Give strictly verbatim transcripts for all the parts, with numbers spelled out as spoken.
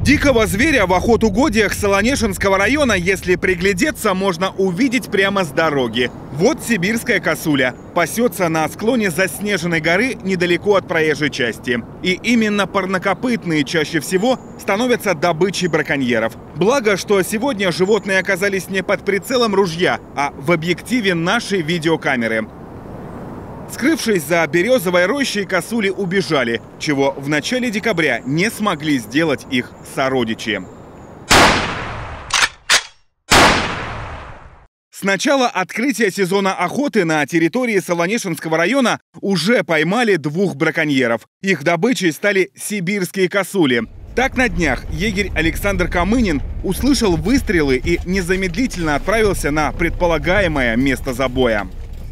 Дикого зверя в охотугодиях Солонешинского района, если приглядеться, можно увидеть прямо с дороги. Вот сибирская косуля. Пасется на склоне заснеженной горы недалеко от проезжей части. И именно парнокопытные чаще всего становятся добычей браконьеров. Благо, что сегодня животные оказались не под прицелом ружья, а в объективе нашей видеокамеры. Скрывшись за березовой рощей, косули убежали, чего в начале декабря не смогли сделать их сородичи. С начала открытия сезона охоты на территории Солонешинского района уже поймали двух браконьеров. Их добычей стали сибирские косули. Так на днях егерь Александр Камынин услышал выстрелы и незамедлительно отправился на предполагаемое место забоя.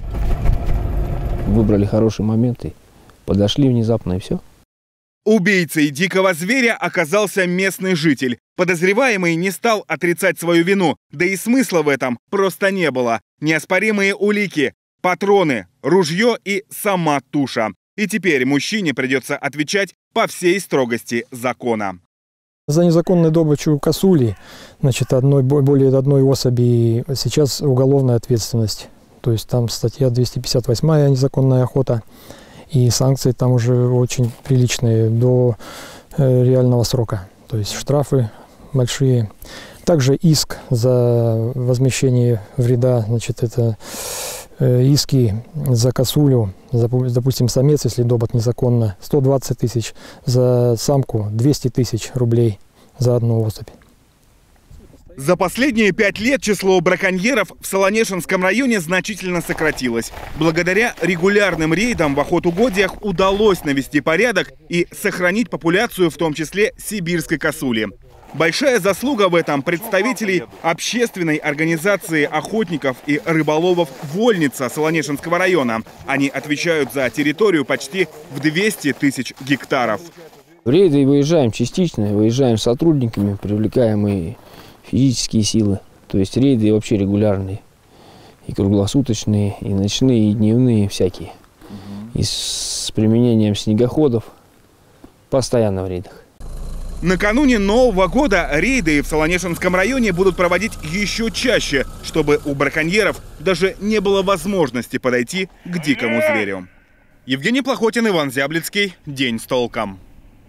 Выбрали хорошие моменты, подошли внезапно и все. Убийцей дикого зверя оказался местный житель. Подозреваемый не стал отрицать свою вину, да и смысла в этом просто не было. Неоспоримые улики, патроны, ружье и сама туша. И теперь мужчине придется отвечать по всей строгости закона. За незаконную добычу косули, значит, одной, более одной особи сейчас уголовная ответственность. То есть там статья двести пятьдесят восемь незаконная охота. И санкции там уже очень приличные, до э, реального срока. То есть штрафы большие. Также иск за возмещение вреда, значит, это э, иски за косулю, за, допустим, самец, если добыт незаконно, сто двадцать тысяч, за самку двести тысяч рублей за одну особь. За последние пять лет число браконьеров в Солонешинском районе значительно сократилось. Благодаря регулярным рейдам в охотугодиях удалось навести порядок и сохранить популяцию, в том числе сибирской косули. Большая заслуга в этом представителей общественной организации охотников и рыболовов «Вольница» Солонешинского района. Они отвечают за территорию почти в двести тысяч гектаров. В рейды выезжаем частично, выезжаем с сотрудниками, привлекаем и физические силы. То есть рейды вообще регулярные. И круглосуточные, и ночные, и дневные, всякие. Угу. И с применением снегоходов постоянно в рейдах. Накануне Нового года рейды в Солонешинском районе будут проводить еще чаще, чтобы у браконьеров даже не было возможности подойти к дикому зверю. Евгений Плохотин, Иван Зяблицкий. День с толком.